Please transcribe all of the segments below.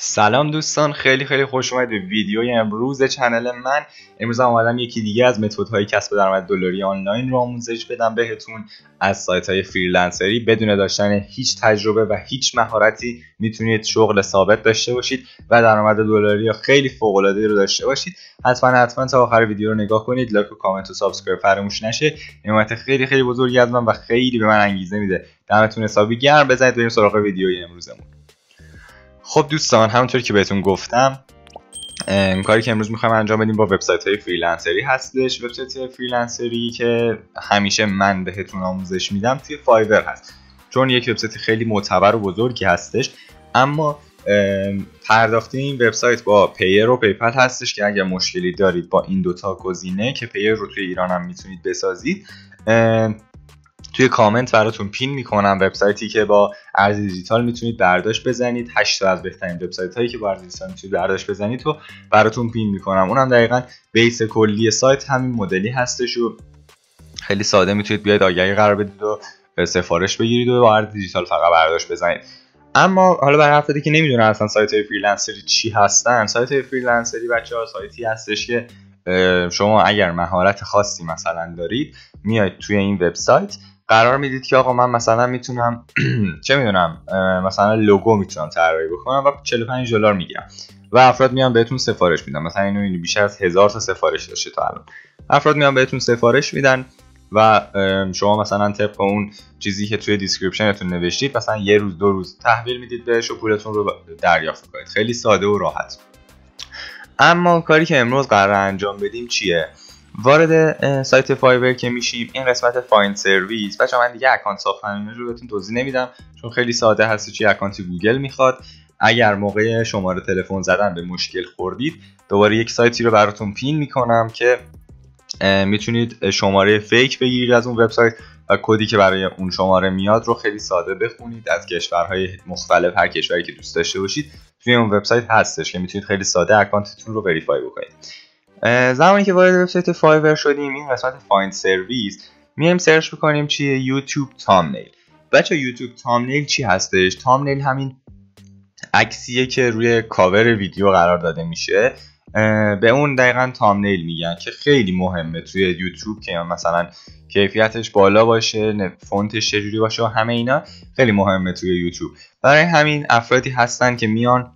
سلام دوستان، خیلی خوش اومدید به ویدیوی امروز کانال من. امروز هم اومدم یکی دیگه از متدهای کسب درآمد دلاری آنلاین رو آموزش بدم بهتون. از سایت‌های فریلنسری بدون داشتن هیچ تجربه و هیچ مهارتی میتونید شغل ثابت داشته باشید و درآمد دلاری خیلی فوق‌العاده‌ای رو داشته باشید. حتما تا آخر ویدیو رو نگاه کنید. لایک و کامنت و سابسکرایب فراموش نشه. حمایت خیلی بزرگی از من و خیلی به من انگیزه میده. دمتون حسابی گرم. بزنید بریم سراغ ویدیوی امروزمون. خب دوستان، همونطوری که بهتون گفتم کاری که امروز میخوایم انجام بدیم با وبسایت‌های فریلنسری هستش. وبسایت فریلنسری که همیشه من بهتون آموزش میدم توی فایور هست، چون یک وبسایت خیلی معتبر و بزرگی هستش. اما پرداخت این وبسایت با پیر و پیپل هستش که اگر مشکلی دارید با این دوتا گزینه که پیر رو توی ایران هم میتونید بسازید، توی کامنت براتون پین میکنم وبسایتی که با ارز دیجیتال میتونید برداشت بزنید. 8 تا از بهترین وبسایت هایی که با ارز دیجیتال میتونید برداشت بزنید تو براتون پین میکنم. اونم دقیقاً بیس کلی سایت همین مدلی هستش و خیلی ساده میتونید بیاید آگهی قرار بدید و سفارش بگیرید و با ارز دیجیتال فقط برداشت بزنید. اما حالا برای افرادی که نمیدونن اصلا سایت های فریلنسری چی هستن، سایت های فریلنسری بچه‌ها سایتی هستش که شما اگر مهارت خاصی مثلا دارید میاید توی این وبسایت قرار میدید که آقا من مثلا میتونم چه میدونم مثلا لوگو میتونم طراحی بکنم و $45 میگیرم و افراد میان بهتون سفارش میدن. مثلا اینو بیشتر از 1000 تا سفارش داشته تا الان. افراد میان بهتون سفارش میدن و شما مثلا طبق اون چیزی که توی دیسکریپشنتون نوشتید مثلا یه روز 2 روز تحویل میدید بهش و پولتون رو دریافت میکنید. خیلی ساده و راحت. اما کاری که امروز قرار انجام بدیم چیه؟ وارد سایت فایور که میشیم، این قسمت فایند سرویس. بچه‌ها من دیگه اکانت ساختن رو بهتون توضیح نمیدم چون خیلی ساده هست. چه اکانت گوگل میخواد. اگر موقع شماره تلفن زدن به مشکل خوردید، دوباره یک سایتی رو براتون پین میکنم که میتونید شماره فیک بگیرید از اون وبسایت و کدی که برای اون شماره میاد رو خیلی ساده بخونید از کشورهای مختلف. هر کشوری که دوست داشته باشید توی اون وبسایت هستش که میتونید خیلی ساده اکانتتون رو وریفای بکنید. زمانی که وارد وبسایت فایور شدیم، این قسمت فایند سرویس میایم سرچ میکنیم چیه؟ یوتیوب تامنیل. بچه یوتیوب تامنیل چی هستش؟ تامنیل همین عکسیه که روی کاور ویدیو قرار داده میشه. به اون دقیقاً تامنیل میگن که خیلی مهمه توی یوتیوب که مثلا کیفیتش بالا باشه، فونتش چجوری باشه و همه اینا خیلی مهمه توی یوتیوب. برای همین افرادی هستن که میان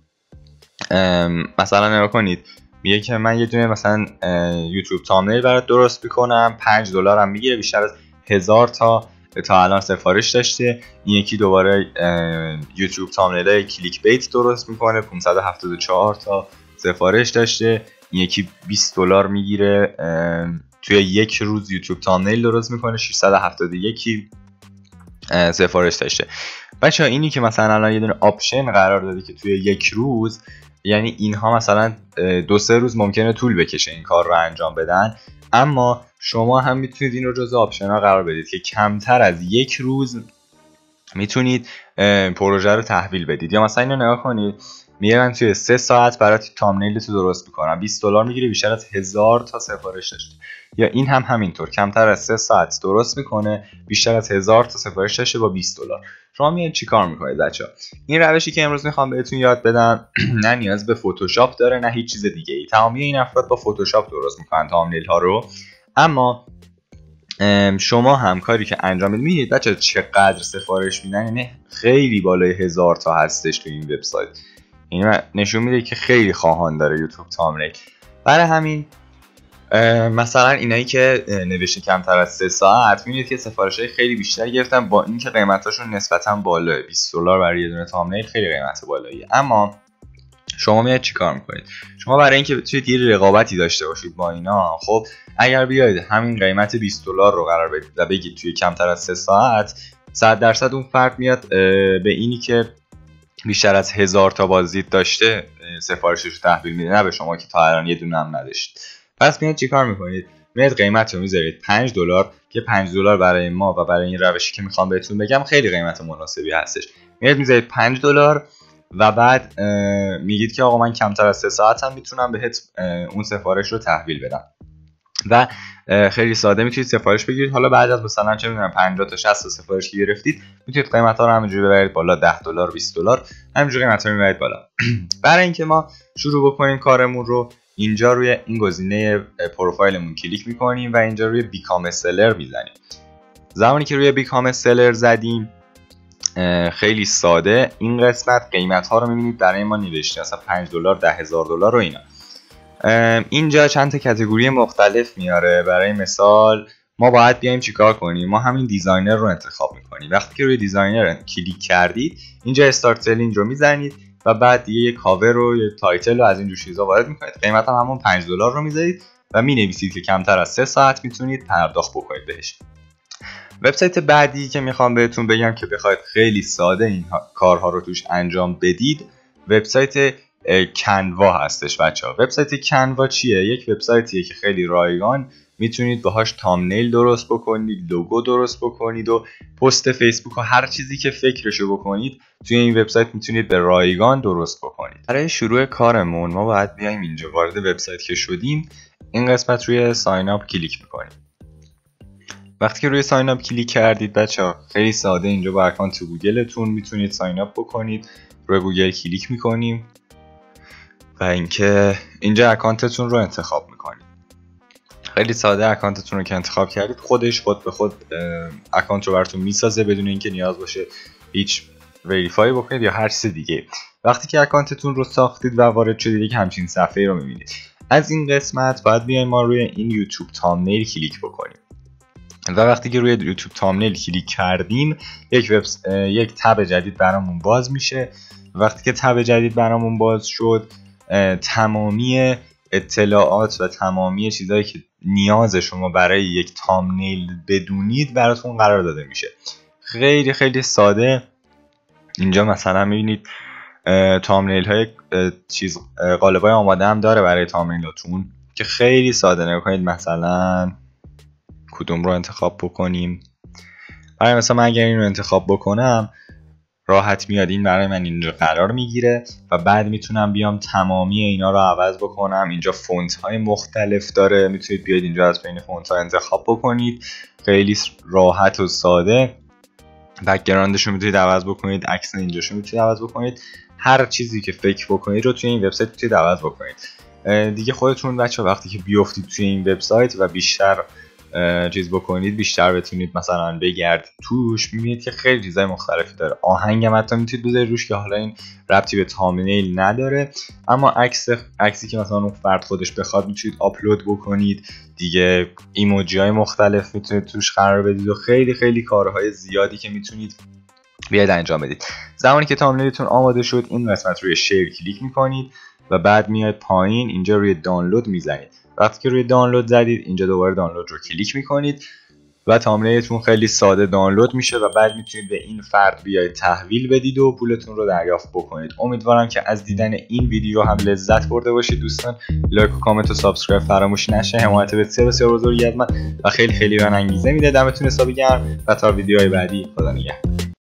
مثلا نگاه کنید، میگه که من یه دونه مثلا یوتیوب تامنیل برات درست میکنم، $5 هم میگیره. بیشتر از 1000 تا الان سفارش داشته. این یکی دوباره یوتیوب تامنیل کلیک بیت درست میکنه، 574 تا سفارش داشته. این یکی $20 میگیره، توی یک روز یوتیوب تامنیل درست میکنه، 671 سفارش داشته. بچه‌ها اینی که مثلا الان یه دونه آپشن قرار داده که توی یک روز، یعنی اینها مثلا 2-3 روز ممکنه طول بکشه این کار رو انجام بدن، اما شما هم میتونید این رو جزء آپشن ها قرار بدید که کمتر از یک روز میتونید پروژه رو تحویل بدید. یا مثلا اینو نگاه کنید، میگن توی 3 ساعت برات تامنیل تو درست میکنم، $20 میگیره، بیشتر از 1000 تا سفارش داشته. یا این هم همینطور کمتر از 3 ساعت درست میکنه، بیشتر از 1000 تا سفارش داشته با $20. شما میاد چیکار میکنید بچه‌ها؟ این روشی که امروز میخوام بهتون یاد بدم نه نیاز به فتوشاپ داره نه هیچ چیز دیگه ای. تمامی این افراد با فتوشاپ درست میکنن تامنیل ها رو. اما شما همکاری که انجام میدید بچه‌ها چقدر سفارش میدن، یعنی خیلی بالای 1000 تا هستش تو این وبسایت. این نشون میده که خیلی خواهان داره یوتیوب تامنیل. برای همین مثلا اینایی که نوشته کمتر از 3 ساعت میبینید که سفارش‌های خیلی بیشتر گرفتن، با اینکه قیمتاشون نسبتاً بالاه. $20 برای یه دونه تامنیل خیلی قیمت بالاییه. اما شما میاد چیکار میکنید؟ شما برای اینکه بتونید یه رقابتی داشته باشید با اینا، خب اگر بیاید همین قیمت $20 رو قرار بدید و بگید توی کمتر از 3 ساعت، 100% اون فرد میاد به اینی که بیشتر از 1000 تا بازدید داشته سفارشش رو تحویل میده، نه به شما که تا الان یه دونه هم نداشتید. پس میاد چیکار میکنید؟ میاد قیمت رو میذارید $5 که $5 برای ما و برای این روشی که میخوام بهتون بگم خیلی قیمت مناسبی هستش. میاد میذارید $5 و بعد میگید که آقا من کمتر از 3 ساعت هم میتونم بهت اون سفارش رو تحویل بدم. و خیلی ساده میتونید سفارش بگیرید. حالا بعد از مثلا چه میدونم 50 تا 60 تا سفارش که گرفتید میتونید قیمتا رو همینجوری ببرید بالا، $10 $20 همینجوری قیمتا رو میبرید بالا. برای اینکه ما شروع بکنیم کارمون رو، اینجا روی این گزینه پروفایلمون کلیک میکنیم و اینجا روی بیکام سلر میزنیم. زمانی که روی بیکام سلر زدیم خیلی ساده این قسمت قیمت ها رو میبینید برای ما نوشته، مثلا $5 $10,000 رو اینا. اینجا چند تا کاتگوری مختلف میاره. برای مثال ما باید بیایم چیکار کنیم؟ ما همین دیزاینر رو انتخاب میکنیم. وقتی که روی دیزاینر کلیک کردید اینجا استارت سلینگ رو میزنید و بعد دیگه یه کاور رو یه تایتل رو از اینجور چیزا وارد میکنید. قیمت هم همون $5 رو میذارید و مینویسید که کمتر از 3 ساعت میتونید پرداخت بکنید بهش. وبسایت بعدی که میخوام بهتون بگم که بخواید خیلی ساده این کارها رو توش انجام بدید، وبسایت کنوا هستش بچه‌ها. وبسایت کنوا چیه؟ یک وبسایتیه که خیلی رایگان میتونید باهاش تامنیل درست بکنید، لوگو درست بکنید و پست فیسبوک و هر چیزی که فکرشو بکنید توی این وبسایت میتونید به رایگان درست بکنید. برای شروع کارمون ما باید بیایم اینجا، وارد وبسایت که شدیم این قسمت روی ساین اپ کلیک میکنیم. وقتی که روی ساین اپ کلیک کردید بچه‌ها خیلی ساده اینجا با اکانت گوگلتون میتونید ساین اپ بکنید. روی گوگل کلیک میکنیم و اینکه اینجا اکانتتون رو انتخاب میکنید. خیلی ساده اکانتتون رو که انتخاب کردید خودش خود به خود اکانت رو براتون میسازه بدون اینکه نیاز باشه هیچ وریفای بکنید یا هر چیز دیگه. وقتی که اکانتتون رو ساختید و وارد شدید یک همچین صفحه‌ای رو میبینید. از این قسمت باید بیایم ما روی این یوتیوب تامنیل کلیک بکنیم. و وقتی که روی یوتیوب تامنیل کلیک کردیم یک تب جدید برامون باز میشه. وقتی که تب جدید برامون باز شد تمامی اطلاعات و تمامی چیزایی که نیاز شما برای یک تامنیل بدونید براتون قرار داده میشه. خیلی خیلی ساده اینجا مثلا میبینید تامنیل های قالبای آماده هم داره برای تامنیلاتون که خیلی ساده. نگاه کنید مثلا کدوم رو انتخاب بکنیم. برای مثلا من اگر این رو انتخاب بکنم راحت میاد این برای من اینجا قرار میگیره و بعد میتونم بیام تمامی اینا رو عوض بکنم. اینجا فونت های مختلف داره، میتونید بیاید اینجا از بین فونت ها انتخاب بکنید. خیلی راحت و ساده. بک‌گراندش رو میتونید عوض بکنید، عکس اینجاشو میتونید عوض بکنید، هر چیزی که فکر بکنید رو توی این وبسایت میتونید عوض بکنید. دیگه خودتون بچه‌ها وقتی که بیافتید توی این وبسایت و بیشتر چیز بکنید، بیشتر بتونید مثلا بگردید توش، میبینید که خیلی چیزای مختلفی داره. آهنگ هم حتی میتونید بذارید روش که حالا این ربطی به تامنیل نداره، اما عکسی که مثلا اون فرد خودش بخواد میتونید آپلود بکنید دیگه. ایموجی های مختلف میتونید توش قرار بدید و خیلی خیلی کارهای زیادی که میتونید بیاید انجام بدید. زمانی که تامنیلتون آماده شد این قسمت روی شیر کلیک میکنید و بعد میاد پایین اینجا روی دانلود میزنید. وقتی که روی دانلود زدید اینجا دوباره دانلود رو کلیک میکنید و تامنیلتون خیلی ساده دانلود میشه و بعد میتونید به این فرد بیاید تحویل بدید و پولتون رو دریافت بکنید. امیدوارم که از دیدن این ویدیو هم لذت برده باشید دوستان. لایک و کامنت و سابسکرایب فراموش نشه. حمایت بسیار بسیار بزرگی از من و خیلی خیلی به من انگیزه میده. دمتون حسابی گرم و تا ویدیوهای بعدی خدا نگهدار.